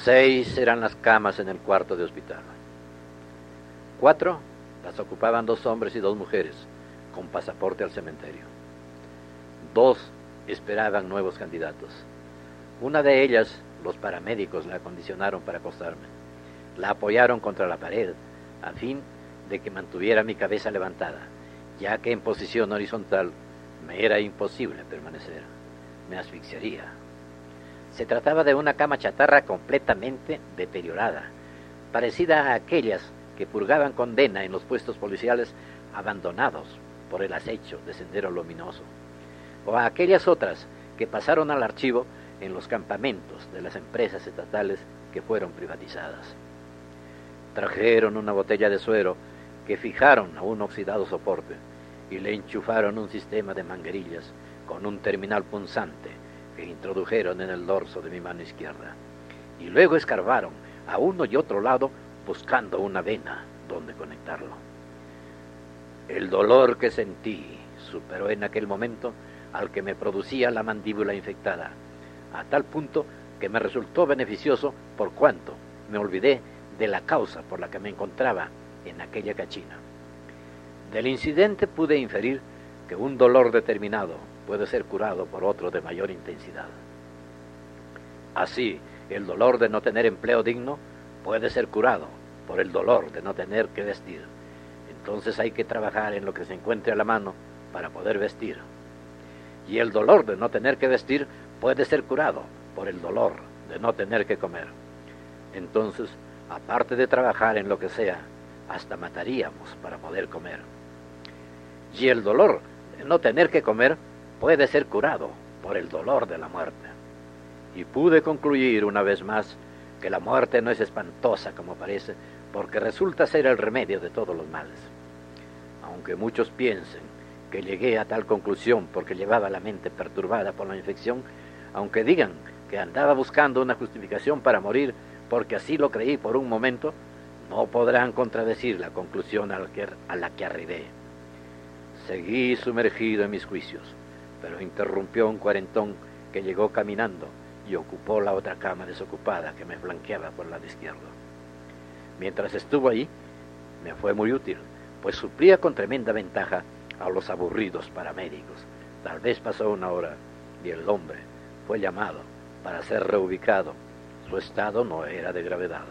6 eran las camas en el cuarto de hospital. 4 las ocupaban 2 hombres y 2 mujeres, con pasaporte al cementerio. 2 esperaban nuevos candidatos. Una de ellas, los paramédicos la acondicionaron para acostarme. La apoyaron contra la pared, a fin de que mantuviera mi cabeza levantada, ya que en posición horizontal me era imposible permanecer. Me asfixiaría. Se trataba de una cama chatarra completamente deteriorada, parecida a aquellas que purgaban condena en los puestos policiales abandonados por el acecho de Sendero Luminoso, o a aquellas otras que pasaron al archivo en los campamentos de las empresas estatales que fueron privatizadas. Trajeron una botella de suero que fijaron a un oxidado soporte y le enchufaron un sistema de manguerillas con un terminal punzante que introdujeron en el dorso de mi mano izquierda, y luego escarbaron a uno y otro lado buscando una vena donde conectarlo. El dolor que sentí superó en aquel momento al que me producía la mandíbula infectada, a tal punto que me resultó beneficioso por cuanto me olvidé de la causa por la que me encontraba en aquella cachina. Del incidente pude inferir que un dolor determinado puede ser curado por otro de mayor intensidad. Así, el dolor de no tener empleo digno puede ser curado por el dolor de no tener que vestir. Entonces hay que trabajar en lo que se encuentre a la mano para poder vestir. Y el dolor de no tener que vestir puede ser curado por el dolor de no tener que comer. Entonces, aparte de trabajar en lo que sea, hasta mataríamos para poder comer. Y el dolor de no tener que comer puede ser curado por el dolor de la muerte. Y pude concluir una vez más que la muerte no es espantosa como parece, porque resulta ser el remedio de todos los males. Aunque muchos piensen que llegué a tal conclusión porque llevaba la mente perturbada por la infección, aunque digan que andaba buscando una justificación para morir porque así lo creí por un momento, no podrán contradecir la conclusión a la que arribé. Seguí sumergido en mis juicios, pero interrumpió un cuarentón que llegó caminando y ocupó la otra cama desocupada que me flanqueaba por el lado izquierdo. Mientras estuvo ahí, me fue muy útil, pues suplía con tremenda ventaja a los aburridos paramédicos. Tal vez pasó una hora y el hombre fue llamado para ser reubicado. Su estado no era de gravedad.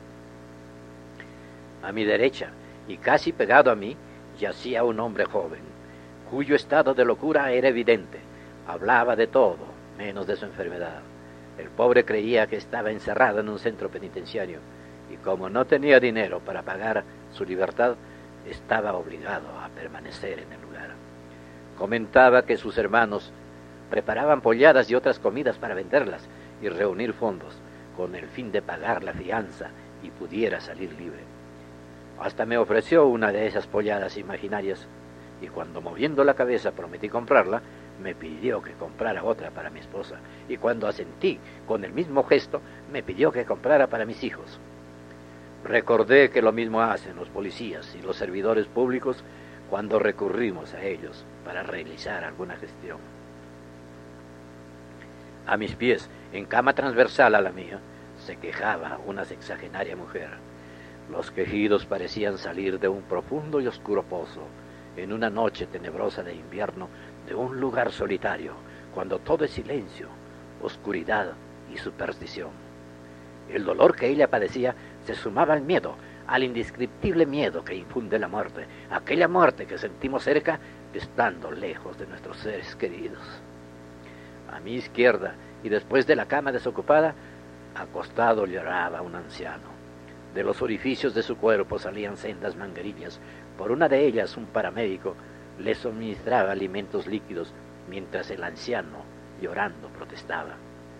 A mi derecha, y casi pegado a mí, yacía un hombre joven, cuyo estado de locura era evidente. Hablaba de todo, menos de su enfermedad. El pobre creía que estaba encerrado en un centro penitenciario, y como no tenía dinero para pagar su libertad, estaba obligado a permanecer en el lugar. Comentaba que sus hermanos preparaban polladas y otras comidas para venderlas y reunir fondos, con el fin de pagar la fianza y pudiera salir libre. Hasta me ofreció una de esas polladas imaginarias, y cuando moviendo la cabeza prometí comprarla, me pidió que comprara otra para mi esposa, y cuando asentí con el mismo gesto, me pidió que comprara para mis hijos. Recordé que lo mismo hacen los policías y los servidores públicos cuando recurrimos a ellos para realizar alguna gestión. A mis pies, en cama transversal a la mía, se quejaba una sexagenaria mujer. Los quejidos parecían salir de un profundo y oscuro pozo, en una noche tenebrosa de invierno, de un lugar solitario, cuando todo es silencio, oscuridad y superstición. El dolor que ella padecía se sumaba al miedo, al indescriptible miedo que infunde la muerte, aquella muerte que sentimos cerca estando lejos de nuestros seres queridos. A mi izquierda, y después de la cama desocupada, acostado lloraba un anciano. De los orificios de su cuerpo salían sendas manguerillas. Por una de ellas un paramédico le suministraba alimentos líquidos, mientras el anciano, llorando, protestaba.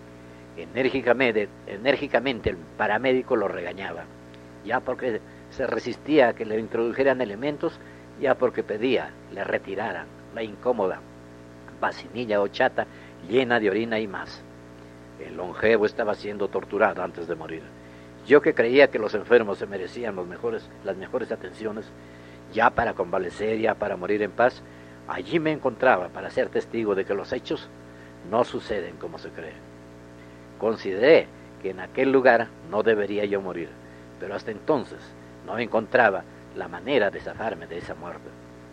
Enérgicamente el paramédico lo regañaba, ya porque se resistía a que le introdujeran elementos, ya porque pedía le retiraran la incómoda vacinilla o chata llena de orina y más. El longevo estaba siendo torturado antes de morir. Yo, que creía que los enfermos se merecían las mejores atenciones, ya para convalecer, ya para morir en paz, allí me encontraba para ser testigo de que los hechos no suceden como se cree. Consideré que en aquel lugar no debería yo morir, pero hasta entonces no encontraba la manera de zafarme de esa muerte.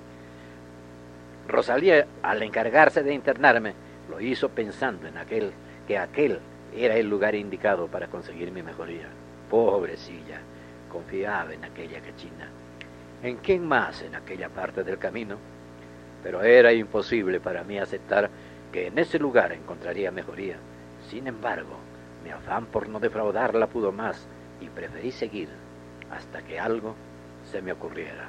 Rosalía, al encargarse de internarme, lo hizo pensando en que aquel era el lugar indicado para conseguir mi mejoría. Pobrecilla, confiaba en aquella cachina. ¿En quién más en aquella parte del camino? Pero era imposible para mí aceptar que en ese lugar encontraría mejoría. Sin embargo, mi afán por no defraudarla pudo más y preferí seguir hasta que algo se me ocurriera.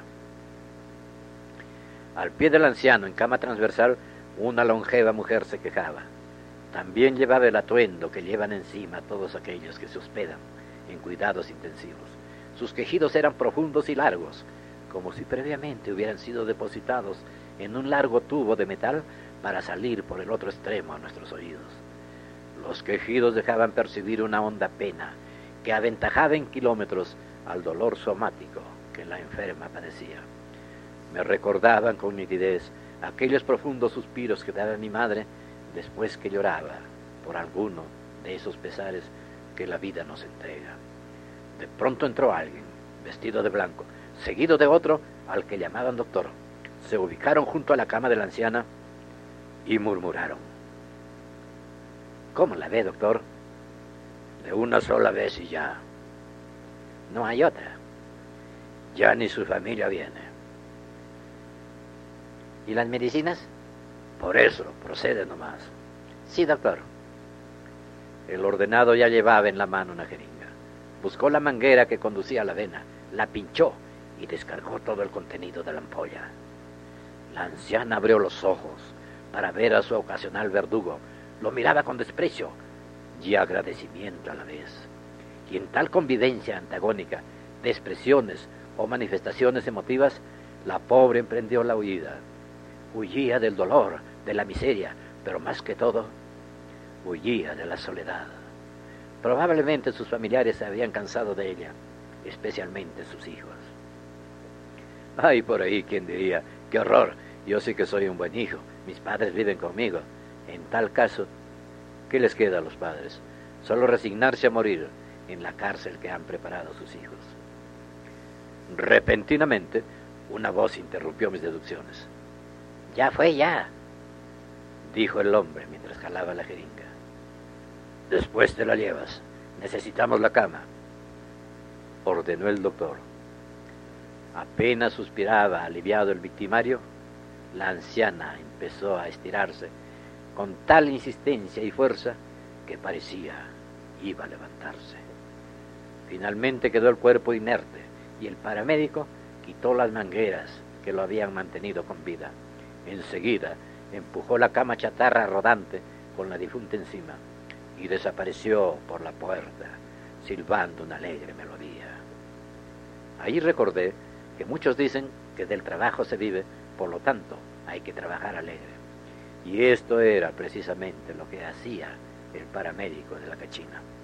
Al pie del anciano, en cama transversal, una longeva mujer se quejaba. También llevaba el atuendo que llevan encima todos aquellos que se hospedan en cuidados intensivos. Sus quejidos eran profundos y largos, como si previamente hubieran sido depositados en un largo tubo de metal para salir por el otro extremo a nuestros oídos. Los quejidos dejaban percibir una honda pena que aventajaba en kilómetros al dolor somático que la enferma padecía. Me recordaban con nitidez aquellos profundos suspiros que daba mi madre después que lloraba por alguno de esos pesares que la vida nos entrega. De pronto entró alguien, vestido de blanco, seguido de otro al que llamaban doctor. Se ubicaron junto a la cama de la anciana y murmuraron: ¿Cómo la ve, doctor? De una sola vez y ya. No hay otra. Ya ni su familia viene. ¿Y las medicinas? Por eso, procede nomás. Sí, doctor. El ordenado ya llevaba en la mano una jeringa. Buscó la manguera que conducía a la vena, la pinchó y descargó todo el contenido de la ampolla. La anciana abrió los ojos para ver a su ocasional verdugo. Lo miraba con desprecio y agradecimiento a la vez. Y en tal convivencia antagónica de expresiones o manifestaciones emotivas, la pobre emprendió la huida. Huía del dolor, de la miseria, pero más que todo, huía de la soledad. Probablemente sus familiares se habían cansado de ella, especialmente sus hijos. Hay por ahí quien diría: ¡qué horror! Yo sí que soy un buen hijo, mis padres viven conmigo. En tal caso, ¿qué les queda a los padres? Solo resignarse a morir en la cárcel que han preparado sus hijos. Repentinamente, una voz interrumpió mis deducciones. «Ya fue, ya», dijo el hombre mientras jalaba la jeringa. «Después te la llevas. Necesitamos la cama», ordenó el doctor. Apenas suspiraba aliviado el victimario, la anciana empezó a estirarse con tal insistencia y fuerza que parecía iba a levantarse. Finalmente quedó el cuerpo inerte y el paramédico quitó las mangueras que lo habían mantenido con vida. Enseguida empujó la cama chatarra rodante con la difunta encima y desapareció por la puerta, silbando una alegre melodía. Ahí recordé que muchos dicen que del trabajo se vive, por lo tanto hay que trabajar alegre. Y esto era precisamente lo que hacía el paramédico de la cachina.